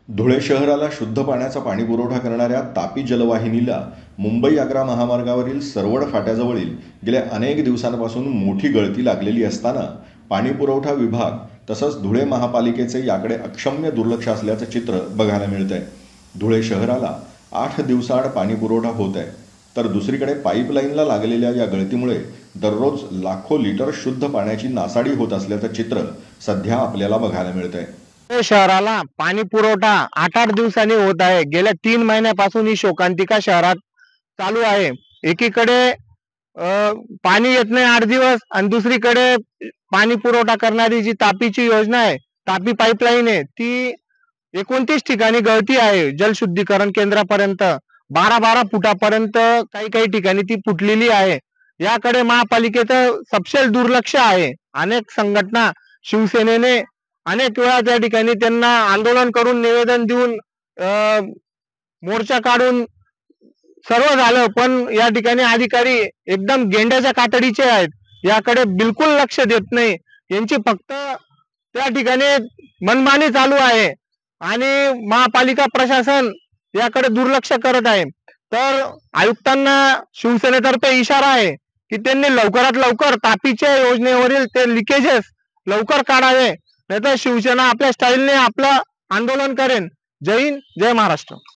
धुळे शहराला शुद्ध पाण्याचा पाणीपुरवठा करणाऱ्या तापी जलवाहिनीला मुंबई आग्रा महामार्गावरील सरवड फाट्याजवळील गेल्या अनेक दिवसांपासून मोठी गळती लागलेली असताना पाणीपुरवठा विभाग तसंच धुळे महापालिकेचे याकडे अक्षम्य दुर्लक्ष असल्याचं चित्र बघायला मिळत आहे. धुळे शहराला 8 दिवसाआड पाणीपुरवठा होत आहे, तर दुसरीकडे पाईपलाईनला लागलेल्या या गळतीमुळे दररोज लाखो लिटर शुद्ध पाण्याची नासाडी होत असल्याचं चित्र सध्या आपल्याला बघायला मिळत आहे. शहराला पाणी पुरवठा 8-8 दिवसांनी होत आहे. गेल्या 3 महिन्यापासून ही शोकांतिका शहरात चालू आहे. एकीकडे पाणी येत नाही 8 दिवस आणि दुसरीकडे पाणी पुरवठा करणारी जी तापीची योजना आहे, तापी पाईपलाईन आहे, ती 29 ठिकाणी गळती आहे. जलशुद्धीकरण केंद्रापर्यंत 12-12 फुटापर्यंत काही ठिकाणी ती फुटलेली आहे. याकडे महापालिकेचं सपशेल दुर्लक्ष आहे. अनेक संघटना, शिवसेनेने अनेक वेळा त्या ठिकाणी त्यांना आंदोलन करून, निवेदन देऊन, मोर्चा काढून सर्व झालं, पण या ठिकाणी अधिकारी एकदम गेंड्याच्या कातडीचे आहेत. याकडे बिलकुल लक्ष देत नाही. यांची फक्त त्या ठिकाणी मनमानी चालू आहे आणि महापालिका प्रशासन याकडे दुर्लक्ष करत आहे. तर आयुक्तांना शिवसेनेतर्फे इशारा आहे की त्यांनी लवकरात लवकर तापीच्या योजनेवरील ते लिकेजेस लवकर काढावे, नाहीतर शिवसेना आपल्या स्टाईलने आपलं आंदोलन करेन. जय हिंद, जय महाराष्ट्र.